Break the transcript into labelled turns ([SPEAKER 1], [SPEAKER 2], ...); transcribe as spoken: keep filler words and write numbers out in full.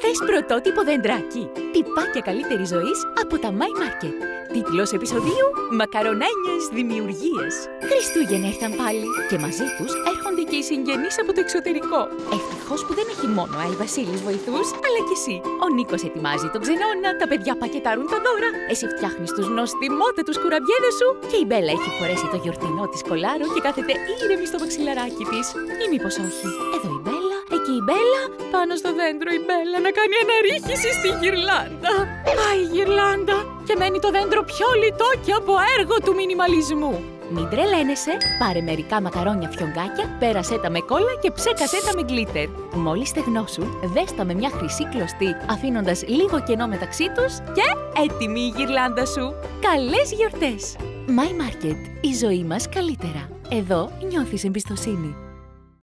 [SPEAKER 1] Θες πρωτότυπο δεντράκι. Τυπάκια καλύτερης ζωής από τα My Market. Τίτλος επεισοδίου: Μακαρονάνιες δημιουργίες. Χριστούγεννα ήρθαν πάλι και μαζί τους έρχονται και οι συγγενείς από το εξωτερικό. Ευτυχώς που δεν έχει μόνο Άι Βασίλης βοηθούς, αλλά και εσύ. Ο Νίκος ετοιμάζει τον ξενώνα, τα παιδιά πακετάρουν τα δώρα, εσύ φτιάχνεις τους νοστιμότατους κουραμπιέδες σου και η Μπέλα έχει φορέσει το γιορτινό της κολάρο και κάθεται ήρεμη στο μαξιλαράκι της. Ή μήπως όχι? Εδώ η Μπέλα, εκεί η Μπέλα, πάνω στο δέντρο η Μπέλα να κάνει αναρρίχηση στη γυρλάντα. Πάει η γυρλάντα και μένει το δέντρο πιο λιτό και από έργο του μινιμαλισμού. Μην τρελαίνεσαι, πάρε μερικά μακαρόνια φιονγκάκια, πέρασέ τα με κόλλα και ψέκασέ τα με γκλίτερ. Μόλις στεγνώσουν, δες τα με μια χρυσή κλωστή, αφήνοντας λίγο κενό μεταξύ τους και έτοιμη η γυρλάντα σου. Καλές γιορτές! My Market, η ζωή μας καλύτερα. Εδώ νιώθεις εμπιστοσύνη.